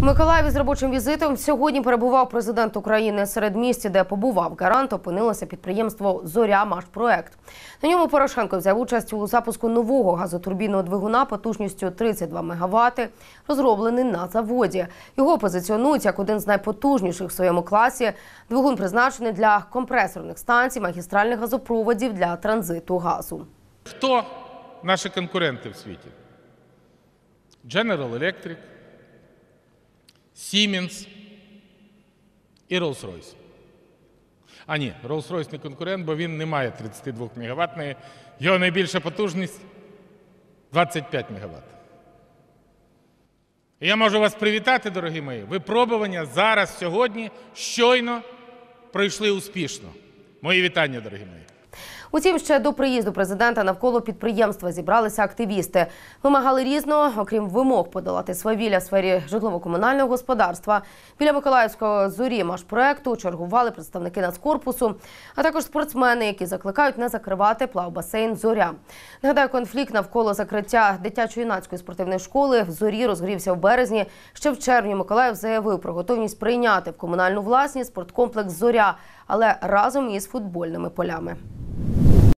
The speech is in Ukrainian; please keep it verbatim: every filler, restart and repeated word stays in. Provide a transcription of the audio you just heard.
Миколаєві з робочим візитом сьогодні перебував президент України. Серед місць, де побував гарант, опинилося підприємство «Зоря-Машпроект». На ньому Порошенко взяв участь у запуску нового газотурбінного двигуна потужністю тридцять два мегавати, розроблений на заводі. Його позиціонують як один з найпотужніших в своєму класі. Двигун призначений для компресорних станцій, магістральних газопроводів для транзиту газу. Хто наші конкуренти в світі? General Electric, Siemens і Rolls-Royce. А ні, Rolls-Royce не конкурент, бо він не має тридцятидвомегаватної. Його найбільша потужність – двадцять п'ять мегават. І я можу вас привітати, дорогі мої. Випробування зараз, сьогодні, щойно пройшли успішно. Мої вітання, дорогі мої. Утім, ще до приїзду президента навколо підприємства зібралися активісти. Вимагали різного, окрім вимог подолати свавілля в сфері житлово-комунального господарства. Біля Миколаївського «Зорі-Машпроекту» чергували представники Нацкорпусу, а також спортсмени, які закликають не закривати плавбасейн «Зоря». Нагадаю, конфлікт навколо закриття дитячо-юнацької спортивної школи в «Зорі» розгорівся в березні. Ще в червні Миколаїв заявив про готовність прийняти в комунальну власність спорткомплекс «Зоря», але разом із футбольними полями.